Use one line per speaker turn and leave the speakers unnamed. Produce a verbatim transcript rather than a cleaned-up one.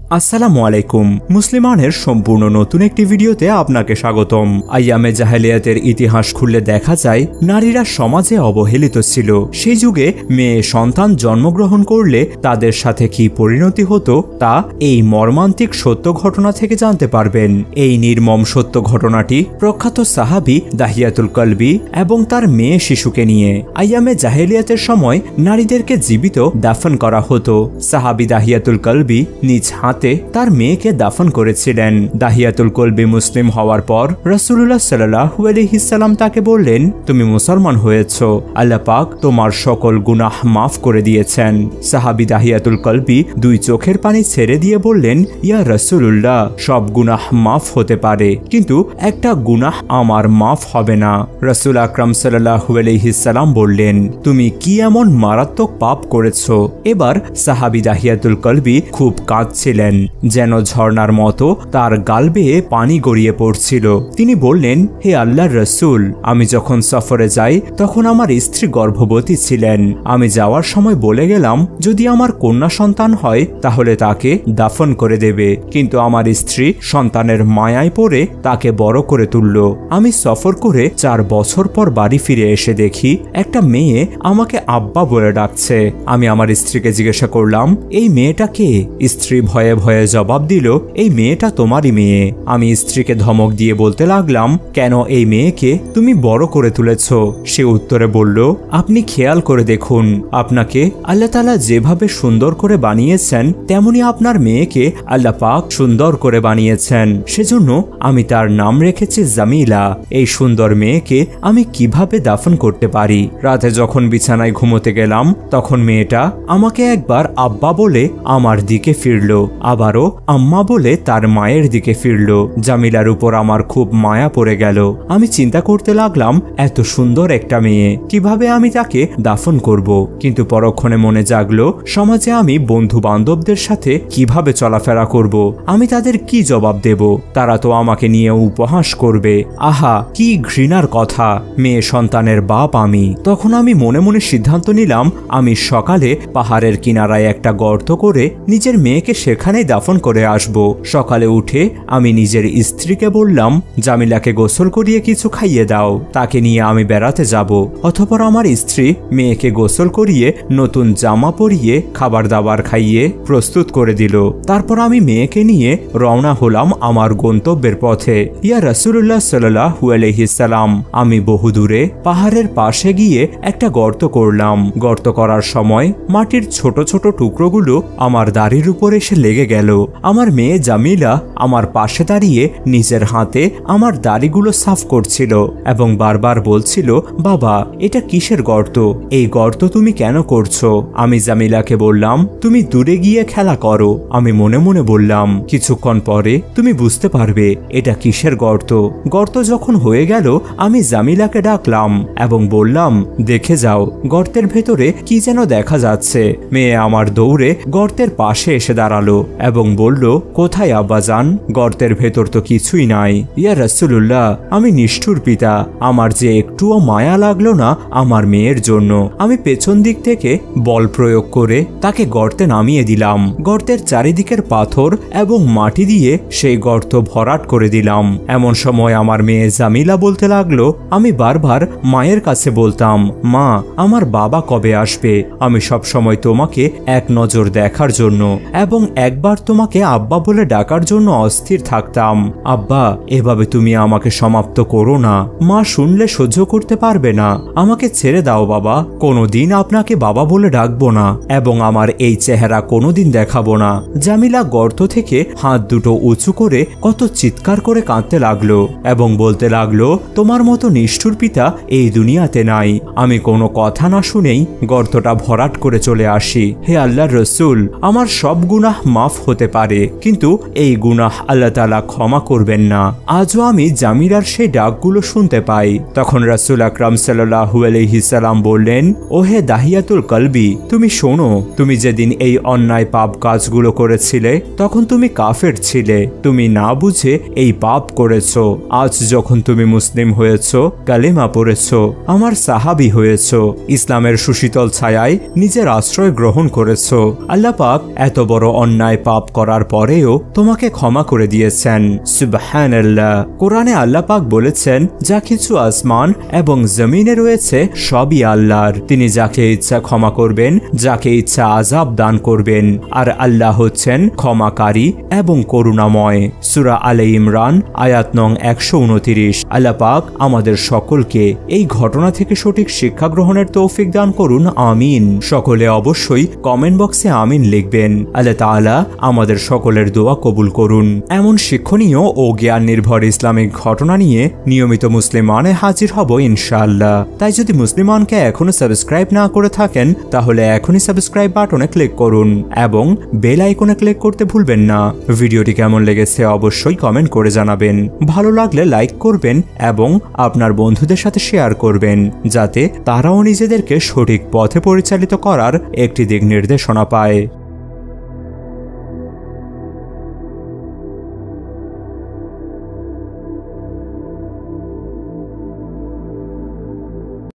আসসালামু আলাইকুম। মুসলিমানের সম্পূর্ণ নতুন একটি ভিডিওতে আপনাকে স্বাগতম। আইয়ামে জাহেলিয়াতের ইতিহাস খুললে দেখা যায় নারীরা সমাজে অবহেলিত ছিল। সেই যুগে মেয়ে সন্তান জন্মগ্রহণ করলে তাদের সাথে কি পরিণতি হতো তা এই মর্মান্তিক সত্য ঘটনা থেকে জানতে পারবেন। এই নির্মম সত্য ঘটনাটি প্রখ্যাত সাহাবী দাহিয়াতুল কলবি এবং তার মেয়ে শিশুকে নিয়ে। আইয়ামে জাহেলিয়াতের সময় নারীদেরকে জীবিত দাফন করা হতো। সাহাবী দাহিয়াতুল কলবি নিজ হাতে তার মেয়েকে দাফন করেছিলেন। দাহিয়াতুল কলবি মুসলিম হওয়ার পর রাসূলুল্লাহ সাল্লাল্লাহু আলাইহি সাল্লাম তাকে বললেন, তুমি মুসলমান হয়েছো, আল্লাহ পাক তোমার সকল গুনাহ মাফ করে দিয়েছেন। সাহাবী দাহিয়াতুল কলবি দুই চোখের পানি ছেড়ে দিয়ে বললেন, ইয়া রাসূলুল্লাহ, সব গুনাহ মাফ হতে পারে, কিন্তু একটা গুনাহ আমার মাফ হবে না। রাসূল আকরাম সাল্লাল্লাহু আলাইহি সাল্লাম বললেন, তুমি কি এমন মারাত্মক পাপ করেছো? এবার সাহাবী দাহিয়াতুল কলবি খুব কাঁদছিলেন, যেন ঝর্ণার মতো তার গাল বেয়ে পানি গড়িয়ে পড়ছিল। তিনি বললেন, হে আল্লাহর রাসূল, আমি যখন সফরে যাই তখন আমার স্ত্রী গর্ভবতী ছিলেন। আমি যাওয়ার সময় বলে গেলাম, যদি আমার কন্যা সন্তান হয় তাহলে তাকে দাফন করে দেবে, কিন্তু আমার স্ত্রী সন্তানের মায়ায় পড়ে তাকে বড় করে তুলল। আমি সফর করে চার বছর পর বাড়ি ফিরে এসে দেখি একটা মেয়ে আমাকে আব্বা বলে ডাকছে। আমি আমার স্ত্রীকে জিজ্ঞাসা করলাম, এই মেয়েটা কে? স্ত্রী ভয়ে ভয়ে জবাব দিল, এই মেয়েটা তোমারই মেয়ে। আমি স্ত্রীকে ধমক দিয়ে বলতে লাগলাম, কেন এই মেয়েকে তুমি বড় করে তুলেছ? সে উত্তরে বলল, আপনি খেয়াল করে দেখুন, আপনাকে আল্লাহ তাআলা যেভাবে সুন্দর করে বানিয়েছেন তেমনি আপনার মেয়েকে আল্লাহ পাক সুন্দর করে বানিয়েছেন, সেজন্য আমি তার নাম রেখেছি জামিলা। এই সুন্দর মেয়েকে আমি কিভাবে দাফন করতে পারি? রাতে যখন বিছানায় ঘুমোতে গেলাম তখন মেয়েটা আমাকে একবার আব্বা বলে আমার দিকে ফিরল, আবারও আম্মা বলে তার মায়ের দিকে ফিরল। জামিলার উপর আমার খুব মায়া পড়ে গেল। আমি চিন্তা করতে লাগলাম, এত সুন্দর একটা মেয়ে, কিভাবে আমি তাকে দাফন করব? কিন্তু পরক্ষণে মনে জাগলো, সমাজে আমি বন্ধু বান্ধবদের সাথে কিভাবে চলাফেরা করব? আমি তাদের কি জবাব দেব? তারা তো আমাকে নিয়ে উপহাস করবে। আহা, কি ঘৃণার কথা! মেয়ে সন্তানের বাপ আমি। তখন আমি মনে মনে সিদ্ধান্ত নিলাম, আমি সকালে পাহাড়ের কিনারায় একটা গর্ত করে নিজের মেয়েকে সেখানেই দাফন করে আসব। সকালে উঠে আমি নিজের স্ত্রীকে বললাম, জামিলাকে গোসল করিয়ে কিছু খাইয়ে দাও, তাকে নিয়ে আমি বেড়াতে যাব। অতঃপর আমার স্ত্রী মেয়েকে গোসল করিয়ে নতুন জামা পরিয়ে খাবার দাবার খাইয়ে প্রস্তুত করে দিল। তারপর আমি মেয়েকে নিয়ে রওনা হলাম আমার গন্তব্যের পথে। ইয়া রাসূলুল্লাহ সাল্লাল্লাহু আলাইহি সাল্লাম, আমি বহুদূরে পাহাড়ের পাশে গিয়ে একটা গর্ত করলাম। গর্ত করার সময় মাটির ছোট ছোট টুকরোগুলো আমার দাড়ির উপর এসে লেগে গেল। আমার মেয়ে জামিলা আমার পাশে দাঁড়িয়ে নিজের হাতে আমার দাড়িগুলো সাফ করছিল এবং বারবার বলছিল, বাবা, এটা কিসের গর্ত? এই গর্ত তুমি কেন করছো? আমি জামিলাকে বললাম, তুমি দূরে গিয়ে খেলা করো। আমি মনে মনে বললাম, কিছুক্ষণ পরে তুমি বুঝতে পারবে এটা কিসের গর্ত। গর্ত যখন হয়ে গেল আমি জামিলাকে ডাকলাম এবং বললাম, দেখে যাও গর্তের ভেতরে কি যেন দেখা যাচ্ছে। মেয়ে আমার দৌড়ে গর্তের পাশে এসে দাঁড়ালো এবং বলল, কোথায় আব্বাজান? গর্তের ভেতর তো কিছুই নাই। ইয়া রাসূলুল্লাহ, আমি নিষ্ঠুর পিতা, আমার যে একটুও মায়া লাগলো না আমার মেয়ের জন্য। আমি পেছন দিক থেকে বল প্রয়োগ করে তাকে গর্তে নামিয়ে দিলাম। গর্তের চারিদিকের পাথর এবং মাটি দিয়ে সেই গর্ত ভরাট করে দিলাম। এমন সময় আমার মেয়ে জামিলা বলতে লাগলো, আমি বারবার মায়ের কাছে বলতাম, মা, আমার বাবা কবে আসবে? আমি সব সময় তোমাকে এক নজর দেখার জন্য এবং একবার তোমাকে আব্বা বলে ডাকার জন্য অস্থির থাকতাম। আব্বা, এভাবে তুমি আমাকে সমাপ্ত করো না। মা শুনলে সহ্য করতে পারবে না। আমাকে ছেড়ে দাও বাবা, কোনোদিন আপনাকে বাবা বলে ডাকবো না এবং আমার এই চেহারা কোনোদিন দেখাবো না। জামিলা গর্ত থেকে হাত দুটো উঁচু করে কত চিৎকার করে কাঁদতে লাগলো এবং বলতে লাগলো, তোমার মতো নিষ্ঠুর পিতা এই দুনিয়াতে নাই। আমি কোনো কথা না শুনেই গর্তটা ভরাট করে চলে আসি। হে আল্লাহর রাসূল, আমার সব গুনাহ মাফ হতে পারে, কিন্তু এই গুনাহ আল্লাহ তাআলা ক্ষমা করবেন না। আজও আমি জামিলার সেই ডাকগুলো শুনতে পাই। তখন রাসূল আকরাম সাল্লাল্লাহু আলাইহি সাল্লাম বললেন, ওহে দাহিয়াতুল কলবি, তুমি শোনো, তুমি যেদিন এই অন্যায় পাপ কাজগুলো করেছিলে তখন তুমি কাফের ছিলে, তুমি না বুঝে এই পাপ করেছো। আজ যখন তুমি মুসলিম হয়েছো, কালেমা পড়েছো, আমার সাহাবী হয়েছো, ইসলামের সুশীতল ছায়ায় নিজের আশ্রয় গ্রহণ করেছো, আল্লাহ পাক এত বড় অন্যায় দুনিয়ায় পাপ করার পরেও তোমাকে ক্ষমা করে দিয়েছেন। সুবহানাল্লাহ। কোরআনে আল্লাহ পাক বলেছেন, যা কিছু আসমান এবং জমিনে রয়েছে সবই আল্লাহর। তিনি যাকে ইচ্ছা ক্ষমা করবেন, যাকে ইচ্ছা আযাব দান করবেন, আর আল্লাহ হচ্ছেন ক্ষমাকারী এবং করুণাময়। সূরা আলে ইমরান আয়াত নং একশো উনত্রিশ। আল্লাহ পাক আমাদের সকলকে এই ঘটনা থেকে সঠিক শিক্ষা গ্রহণের তৌফিক দান করুন, আমিন। সকলে অবশ্যই কমেন্ট বক্সে আমিন লিখবেন। আল্লাহ তাআলা আমাদের সকলের দোয়া কবুল করুন। এমন শিক্ষণীয় ও জ্ঞান নির্ভর ইসলামিক ঘটনা নিয়ে নিয়মিত মুসলিমানে হাজির হব ইনশাআল্লাহ। তাই যদি মুসলিমানকে এখনো সাবস্ক্রাইব না করে থাকেন তাহলে এখনই সাবস্ক্রাইব বাটনে ক্লিক করুন এবং বেল আইকনে ক্লিক করতে ভুলবেন না। ভিডিওটি কেমন লেগেছে অবশ্যই কমেন্ট করে জানাবেন। ভালো লাগলে লাইক করবেন এবং আপনার বন্ধুদের সাথে শেয়ার করবেন, যাতে তারাও নিজেদেরকে সঠিক পথে পরিচালিত করার একটি দিক নির্দেশনা পায়।